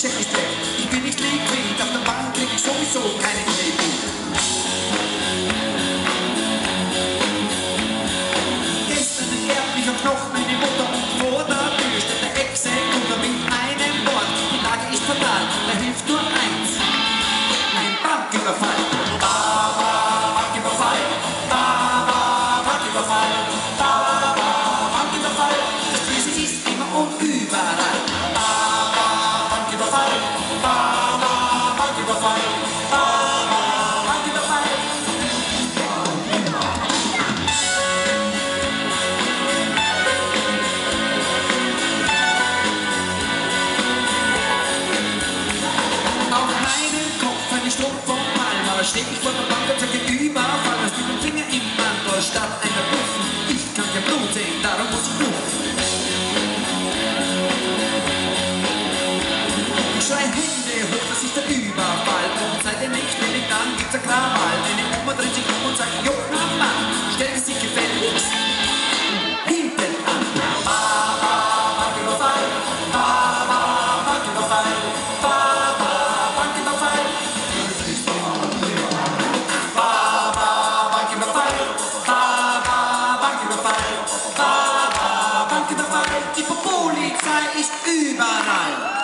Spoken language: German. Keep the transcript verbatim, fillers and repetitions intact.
Check ist weg, ich bin nicht liquid, auf der Bank krieg ich sowieso keine Kredit. Gestern entehrt mich am Knochen meine Mutter und vor der Tür steht der Exekutor mit einem Wort. Die Lage ist fatal, da hilft nur eins: ein Banküberfall. Baba, Banküberfall, Baba, Banküberfall, Baba, Banküberfall. Das Böse ist immer und überall. Baba, Banküberfall, Baba, Banküberfall, Baba, Banküberfall. Auf meinem Kopf eine Strumpf vom Palm, aber steh ich vor der Bank und sage Überfall. Was mit dem Finger im Mantel statt einer Buffen. Ich kann kein Blut sehen, darum muss ich rufen. Ich schrei Hände hoch, das ist der Überfall. Und seid ihr nicht willig, dann gibt's ein Krawall. Meine Oma dreht sich um und sagt: Jo, Mann, stell sich gefälligst hinten an. Baba, Banküberfall, Baba, Banküberfall, Baba, Banküberfall. Baba, Banküberfall, Baba, Banküberfall, Baba, Banküberfall. Die Polizei ist überall.